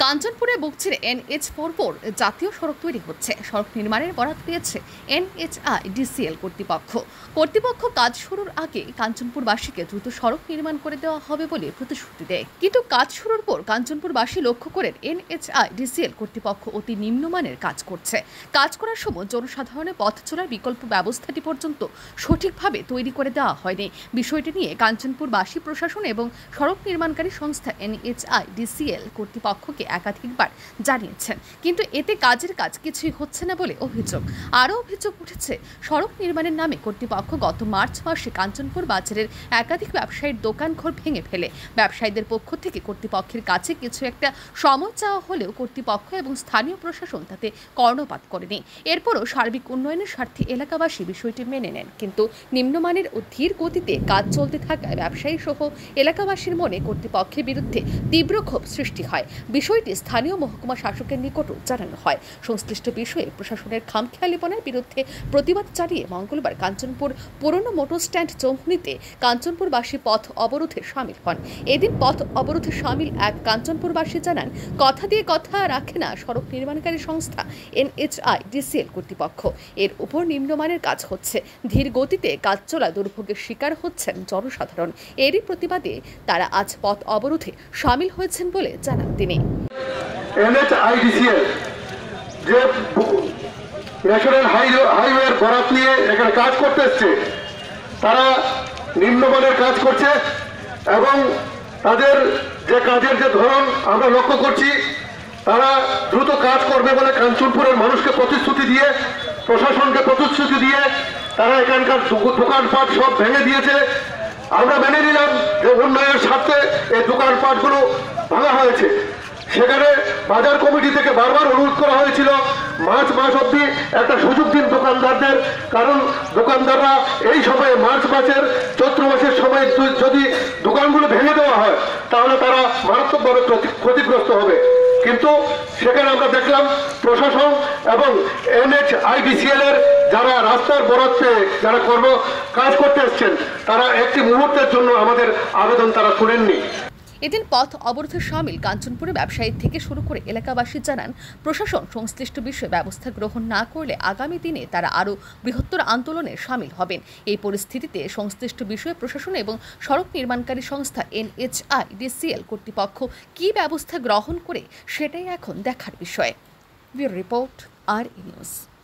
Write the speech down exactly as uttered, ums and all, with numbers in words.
কাঞ্চনপুরে বুকচির NH ফোরফোর জাতীয় সড়ক তৈরি হচ্ছে। সড়ক নির্মাণের বরাত পেয়েছে এনএইচআইডিসিএল কর্তৃপক্ষ। কর্তৃপক্ষ কাজ শুরুর আগে কাঞ্চনপুরবাসীকে দ্রুত সড়ক নির্মাণ করে দেওয়া হবে বলে প্রতিশ্রুতি দেয়, কিন্তু কাজ শুরুর পর কাঞ্চনপুরবাসী লক্ষ্য করেন এনএইচআইডিসিএল কর্তৃপক্ষ অতি নিম্নমানের কাজ করছে। কাজ করার সময় জনসাধারণের পথ চলার বিকল্প ব্যবস্থাটি পর্যন্ত সঠিকভাবে তৈরি করে দেওয়া হয়নি। বিষয়টি নিয়ে কাঞ্চনপুরবাসী প্রশাসন এবং সড়ক নির্মাণকারী সংস্থা এনএইচআইডিসিএল কর্তৃপক্ষকে একাধিকবার জানিয়েছেন, কিন্তু এতে কাজের কাজ কিছুই হচ্ছে না বলে অভিযোগ। আরও অভিযোগ উঠেছে, সড়ক নির্মাণের নামে কর্তৃপক্ষ গত মার্চ মাসে কাঞ্চনপুর বাজারের একাধিক ব্যবসায়ীর দোকানঘর ভেঙে ফেলে। ব্যবসায়ীদের পক্ষ থেকে কর্তৃপক্ষের কাছে কিছু একটা সময় চাওয়া হলেও কর্তৃপক্ষ এবং স্থানীয় প্রশাসন তাতে কর্ণপাত করেনি। এরপরও সার্বিক উন্নয়নের স্বার্থে এলাকাবাসী বিষয়টি মেনে নেন, কিন্তু নিম্নমানের ও ধীর গতিতে কাজ চলতে থাকায় ব্যবসায়ী সহ এলাকাবাসীর মনে কর্তৃপক্ষের বিরুদ্ধে তীব্র ক্ষোভ সৃষ্টি হয়। বিষয়টি স্থানীয় মহকুমা শাসকের নিকটও জানানো হয়। সংশ্লিষ্ট বিষয়ে প্রশাসনের খামখেয়ালিপনার বিরুদ্ধে প্রতিবাদ জানিয়ে মঙ্গলবার কাঞ্চনপুর পুরনো মোটর স্ট্যান্ড চৌমুহনীতে কাঞ্চনপুরবাসী পথ অবরোধে সামিল হন। এদিন পথ অবরোধে সামিল এক কাঞ্চনপুরবাসী জানান, কথা দিয়ে কথা রাখে না সড়ক নির্মাণকারী সংস্থা এনএইচআইডিসিএল কর্তৃপক্ষ। এর উপর নিম্নমানের কাজ হচ্ছে, ধীর গতিতে কাজ চলা দুর্ভোগের শিকার হচ্ছেন জনসাধারণ। এরই প্রতিবাদে তারা আজ পথ অবরোধে সামিল হয়েছেন বলে জানান তিনি। এনএইচআইডিসিএল যে ন্যাশনাল হাইওয়ের বরাত নিয়ে এখানে কাজ করতে এসছে, তারা নিম্নমানের কাজ করছে এবং তাদের যে কাজের যে ধরন আমরা লক্ষ্য করছি, তারা দ্রুত কাজ করবে বলে কাঞ্চনপুরের মানুষকে প্রতিশ্রুতি দিয়ে, প্রশাসনকে প্রতিশ্রুতি দিয়ে তারা এখানকার দোকানপাট সব ভেঙে দিয়েছে। আমরা মেনে নিলাম যে উন্নয়নের স্বার্থে এই দোকানপাটগুলো ভাঙা হয়েছে। সেখানে বাজার কমিটি থেকে বারবার অনুরোধ করা হয়েছিল মার্চ মাস অবধি একটা সুযোগ দিন দোকানদারদের, কারণ দোকানদাররা এই সময়ে মার্চ মাসের চৈত্র মাসের সময় যদি দোকানগুলো ভেঙে দেওয়া হয় তাহলে তারা মারাত্মকভাবে ক্ষতিগ্রস্ত হবে। কিন্তু সেখানে আমরা দেখলাম প্রশাসন এবং এনএইচআইডিসিএল এর যারা রাস্তার বরাত পেয়ে যারা কর্ম কাজ করতে এসছেন, তারা একটি মুহূর্তের জন্য আমাদের আবেদন তারা শুনেননি। এদিন পথ অবরোধে সামিল কাঞ্চনপুরে ব্যবসায়ী থেকে শুরু করে এলাকাবাসী জানান, প্রশাসন সংশ্লিষ্ট বিষয়ে ব্যবস্থা গ্রহণ না করলে আগামী দিনে তারা আরও বৃহত্তর আন্দোলনে সামিল হবেন। এই পরিস্থিতিতে সংশ্লিষ্ট বিষয়ে প্রশাসন এবং সড়ক নির্মাণকারী সংস্থা এনএইচআইডিসিএল কর্তৃপক্ষ কী ব্যবস্থা গ্রহণ করে সেটাই এখন দেখার বিষয়। ব্যুরো রিপোর্ট, আর ই নিউজ।